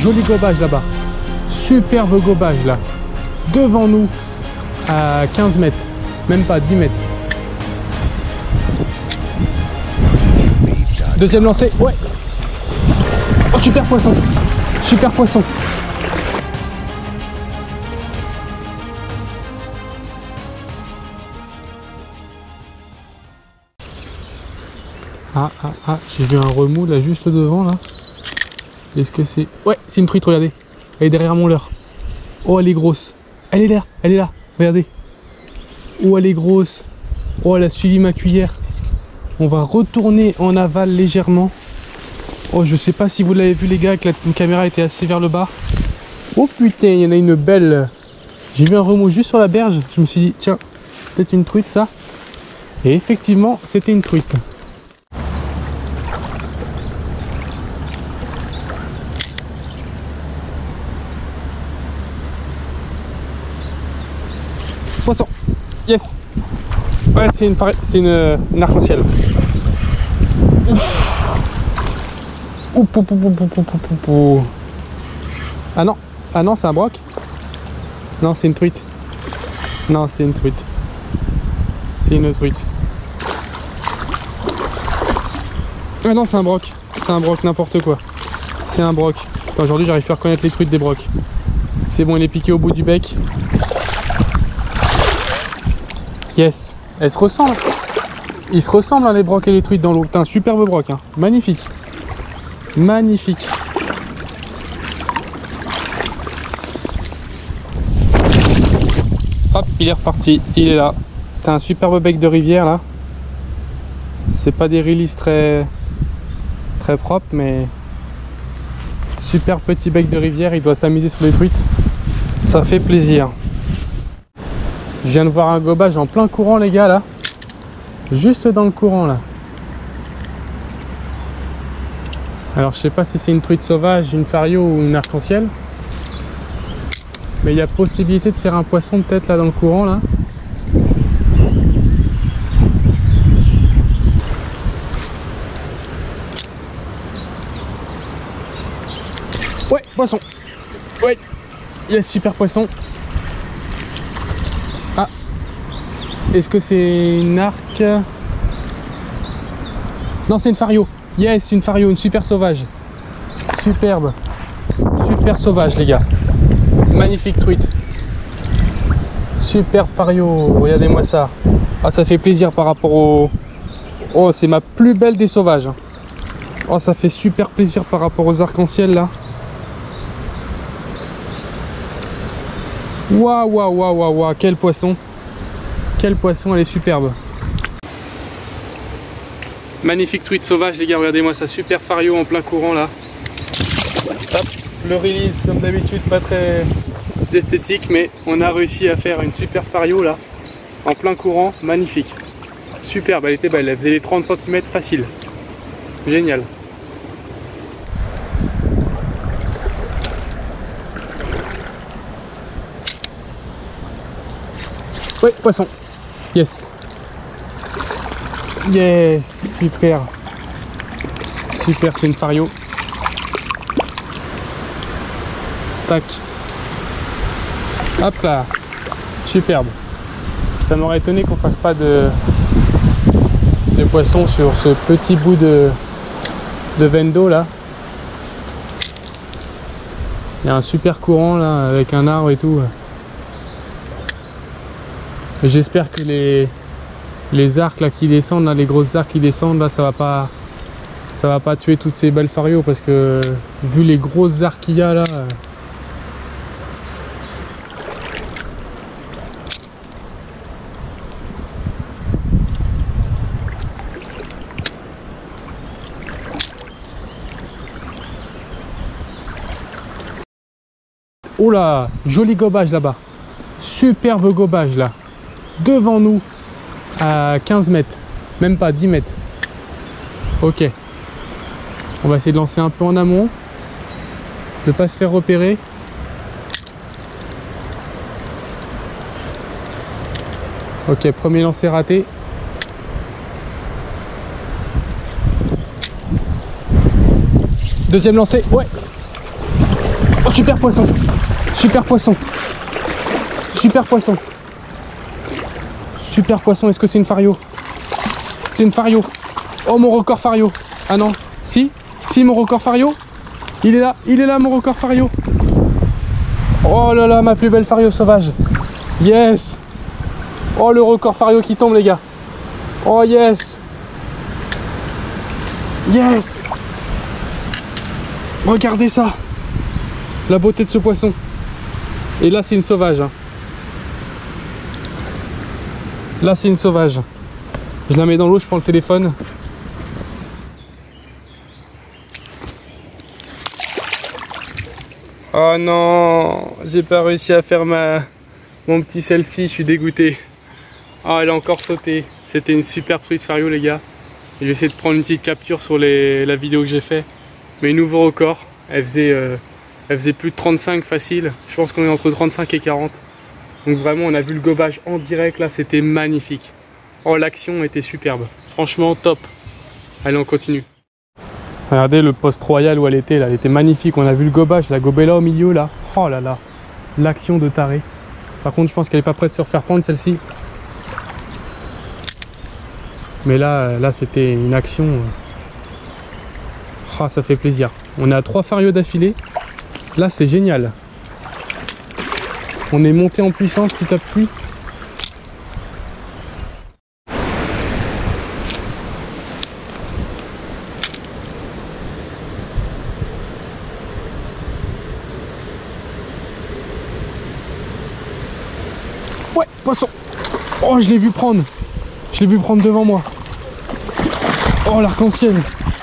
joli gobage là-bas. Superbe gobage là. Devant nous à 15 mètres. Même pas 10 mètres. Deuxième lancé. Ouais. Oh, super poisson. Super poisson. J'ai vu un remous là juste devant là. Est-ce que c'est... Ouais, c'est une truite, regardez. Elle est derrière mon leurre. Oh, elle est grosse. Elle est là, regardez. Oh, elle est grosse. Oh, elle a suivi ma cuillère. On va retourner en aval légèrement. Oh, je sais pas si vous l'avez vu les gars, que la caméra était assez vers le bas. Oh putain, il y en a une belle. J'ai vu un remous juste sur la berge. Je me suis dit, tiens, peut-être une truite ça. Et effectivement, c'était une truite. Poisson. Yes. Ouais, c'est une arc-en-ciel. Ah non. Ah non, c'est un broc. Non, c'est une truite. Non, c'est une truite. C'est une truite. Ah non, c'est un broc. C'est un broc, n'importe quoi. C'est un broc. Aujourd'hui, j'arrive plus à reconnaître les truites des brocs. C'est bon, il est piqué au bout du bec. Yes. Elles se ressemblent. Ils se ressemblent hein, les brocs et les truites dans l'eau. C'est un superbe broc. Hein. Magnifique. Magnifique. Hop, il est reparti. Il est là. T'as un superbe bec de rivière là. C'est pas des releases très propres, mais super petit bec de rivière. Il doit s'amuser sur les truites. Ça fait plaisir. Je viens de voir un gobage en plein courant les gars là. Juste dans le courant là. Alors je sais pas si c'est une truite sauvage, une fario ou une arc-en-ciel. Mais il y a possibilité de faire un poisson peut-être là dans le courant là. Ouais, poisson. Ouais. Yes, super poisson. Ah. Est-ce que c'est une arc? Non, c'est une fario. Yes, une fario, une super sauvage. Superbe. Super sauvage les gars. Magnifique truite. Super fario. Regardez-moi ça. Ah, ça fait plaisir par rapport au... Oh, c'est ma plus belle des sauvages. Oh, ça fait super plaisir par rapport aux arcs-en-ciel là. Waouh, waouh, waouh, waouh, waouh, quel poisson. Quel poisson, elle est superbe. Magnifique truite sauvage les gars, regardez-moi ça, super fario en plein courant là. Hop, le release comme d'habitude pas très esthétique, mais on a réussi à faire une super fario là, en plein courant, magnifique. Superbe, elle était belle, elle faisait les 30 cm facile. Génial. Oui, poisson. Yes. Yes, super. Super, c'est une fario. Tac. Hop là. Superbe. Ça m'aurait étonné qu'on fasse pas de poisson sur ce petit bout de veine d'eau là. Il y a un super courant là avec un arbre et tout. J'espère que les arcs là qui descendent, là, les grosses arcs qui descendent là, ça va pas tuer toutes ces belles farios parce que vu les grosses arcs qu'il y a là. Oh là, joli gobage là-bas. Superbe gobage là. Devant nous à 15 mètres. Même pas 10 mètres. Ok. On va essayer de lancer un peu en amont. De ne pas se faire repérer. Ok, premier lancer raté. Deuxième lancé, ouais. super poisson. Super poisson. Super poisson. Super poisson. Est-ce que c'est une fario? C'est une fario. Oh, mon record fario. Ah non. Si. Si, mon record fario. Il est là mon record fario. Oh là là, ma plus belle fario sauvage. Yes. Oh, le record fario qui tombe, les gars. Oh yes. Yes. Regardez ça. La beauté de ce poisson. Et là c'est une sauvage, hein. Là c'est une sauvage. Je la mets dans l'eau, je prends le téléphone. Oh non, j'ai pas réussi à faire mon petit selfie, je suis dégoûté. Oh, elle a encore sauté. C'était une super truite fario, les gars. Je vais essayer de prendre une petite capture sur la vidéo que j'ai fait. Mais nouveau record, elle faisait plus de 35 facile. Je pense qu'on est entre 35 et 40. Donc vraiment, on a vu le gobage en direct là, c'était magnifique. Oh, l'action était superbe. Franchement, top. Allez, on continue. Regardez le poste royal où elle était là, elle était magnifique. On a vu le gobage, la gobée là au milieu là. Oh là là, l'action de taré. Par contre, je pense qu'elle est pas prête de se refaire prendre celle-ci. Mais là c'était une action. Oh, ça fait plaisir. On est à 3 farios d'affilée. Là c'est génial. On est monté en puissance petit à petit. Ouais, poisson. Oh, je l'ai vu prendre. Je l'ai vu prendre devant moi. Oh, l'arc-en-ciel.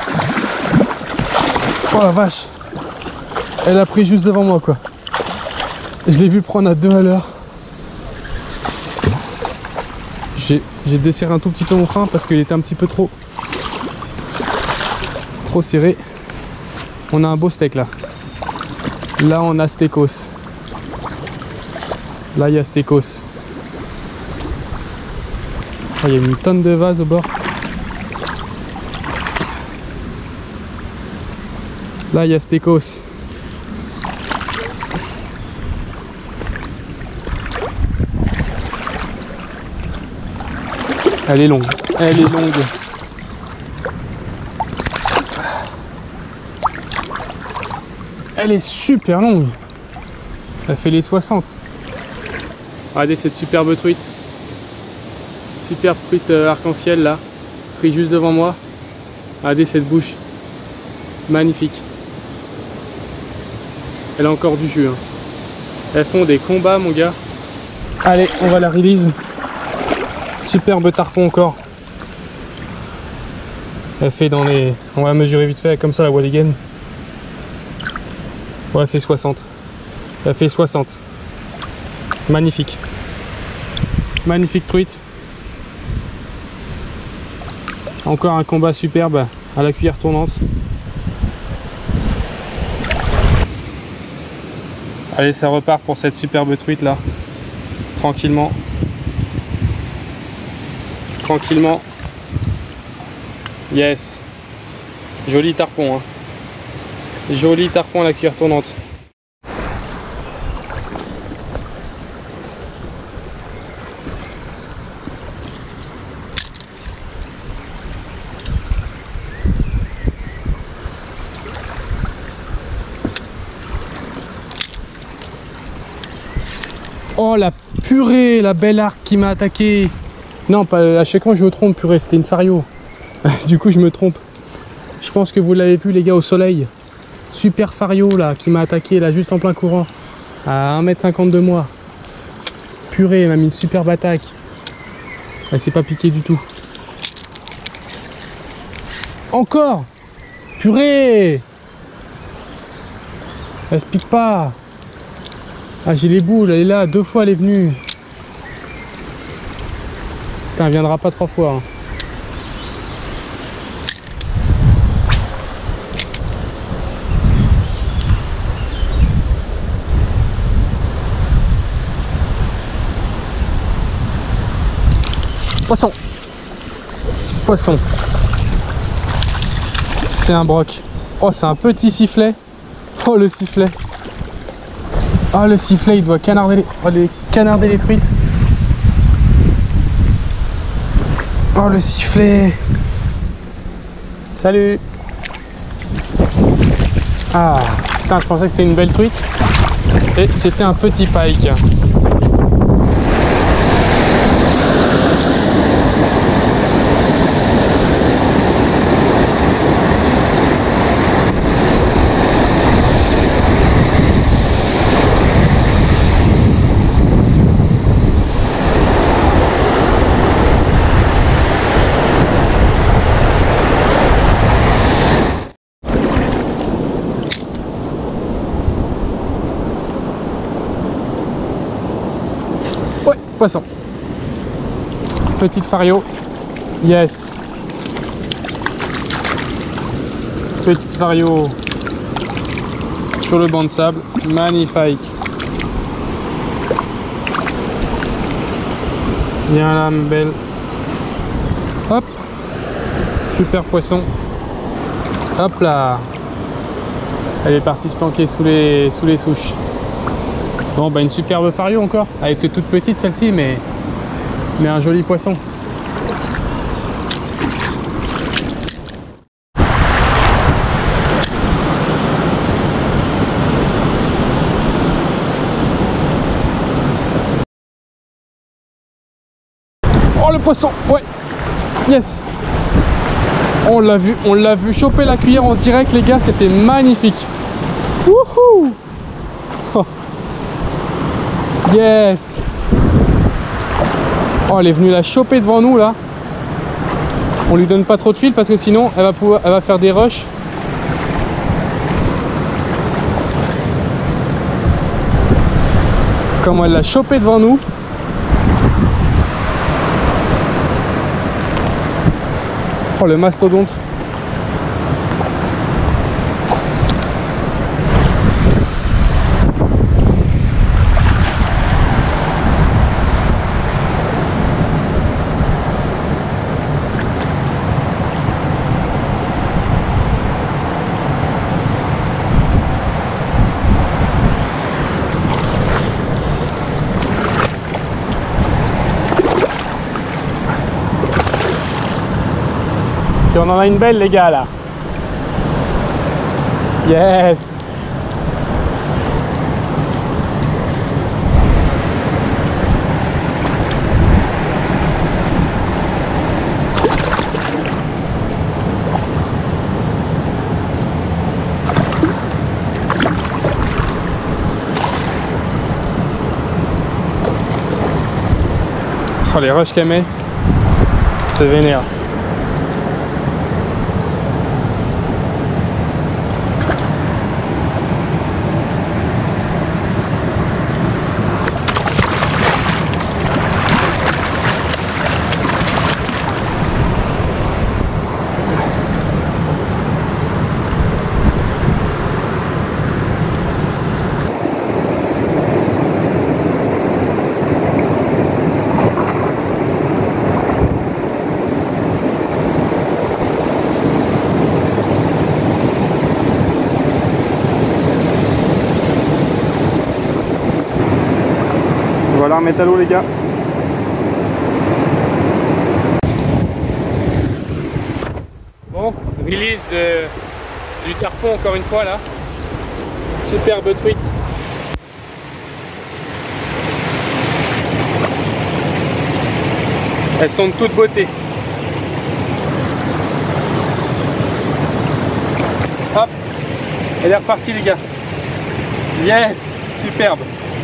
Oh la vache. Elle a pris juste devant moi, quoi. Je l'ai vu prendre à 2 à l'heure. J'ai desserré un tout petit peu mon frein parce qu'il était un petit peu trop serré. On a un beau steak là. Là on a steakos. Là il y a steakos. Oh, il y a une tonne de vase au bord. Là il y a steakos. Elle est longue. Elle est longue. Elle est super longue. Elle fait les 60. Regardez cette superbe truite. Superbe truite arc-en-ciel là. Pris juste devant moi. Regardez cette bouche. Magnifique. Elle a encore du jus. Hein. Elles font des combats, mon gars. Allez, on va la release. Superbe tarpon encore. Elle fait dans les... On va mesurer vite fait comme ça la Walligen. Ouais, elle fait 60. Elle fait 60. Magnifique. Magnifique truite. Encore un combat superbe à la cuillère tournante. Allez, ça repart pour cette superbe truite là. Tranquillement. Tranquillement. Yes. Joli tarpon. Hein. Joli tarpon à la cuillère tournante. Oh la purée, la belle arc qui m'a attaqué. Non, pas, à chaque fois je me trompe, purée, c'était une fario. Du coup je me trompe. Je pense que vous l'avez vu les gars au soleil. Super fario là qui m'a attaqué là juste en plein courant. À 1,50 m de moi. Purée, elle m'a mis une superbe attaque. Elle s'est pas piquée du tout. Encore. Purée. Elle se pique pas. Ah, j'ai les boules, elle est là, 2 fois elle est venue. Putain, elle viendra pas 3 fois. Hein. Poisson. Poisson. C'est un broc. Oh, c'est un petit sifflet. Oh, le sifflet. Oh le sifflet il doit canarder les truites. Oh le sifflet. Salut. Ah putain, je pensais que c'était une belle truite et c'était un petit pike. Ouais, poisson. Petite fario. Yes. Petite fario. Sur le banc de sable. Magnifique. Viens là, ma belle. Hop. Super poisson. Hop là. Elle est partie se planquer sous les souches. Bon bah une superbe fario encore. Elle était toute petite celle-ci mais un joli poisson. Oh le poisson, ouais. Yes. On l'a vu choper la cuillère en direct les gars, c'était magnifique. Wouhou. Oh. Yes. Oh elle est venue la choper devant nous là. On lui donne pas trop de fil parce que sinon elle va faire des rushs. Comment elle l'a chopé devant nous. Oh le mastodonte. On en a une belle les gars là. Yes. Oh les rushs qu'elle met, c'est vénère. Voilà un métallo les gars. Bon, release du tarpon encore une fois là. Superbe truite. Elles sont de toute beauté. Hop, elle est repartie les gars. Yes, superbe.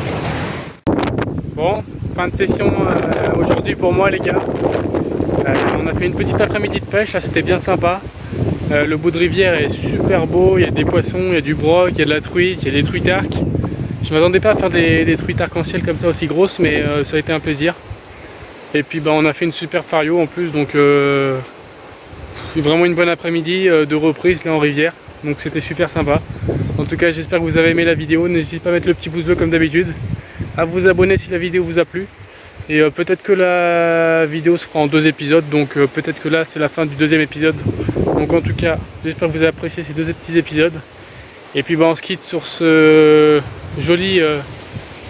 Bon, fin de session aujourd'hui pour moi les gars. On a fait une petite après-midi de pêche, là c'était bien sympa. Le bout de rivière est super beau, il y a des poissons, il y a du broc, il y a de la truite, il y a des truites arc. Je m'attendais pas à faire des truites arc-en-ciel comme ça aussi grosses, mais ça a été un plaisir. Et puis bah, on a fait une super fario en plus, donc vraiment une bonne après-midi de reprise là en rivière. Donc c'était super sympa. En tout cas j'espère que vous avez aimé la vidéo, n'hésitez pas à mettre le petit pouce bleu comme d'habitude, à vous abonner si la vidéo vous a plu. Et peut-être que la vidéo se fera en 2 épisodes, donc peut-être que là c'est la fin du 2e épisode. Donc en tout cas j'espère que vous avez apprécié ces 2 petits épisodes. Et puis bah, on se quitte sur ce joli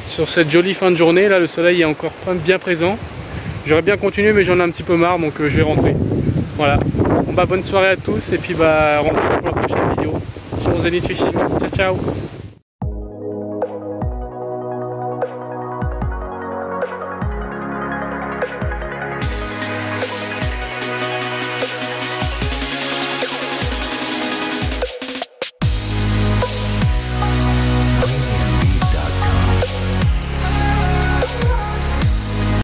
sur cette jolie fin de journée. Là, le soleil est encore bien présent. J'aurais bien continué, mais j'en ai un petit peu marre, donc je vais rentrer. Voilà. Bon, bah, bonne soirée à tous, et puis bah, rendez-vous pour la prochaine vidéo sur Zenith Fishing. Ciao, ciao.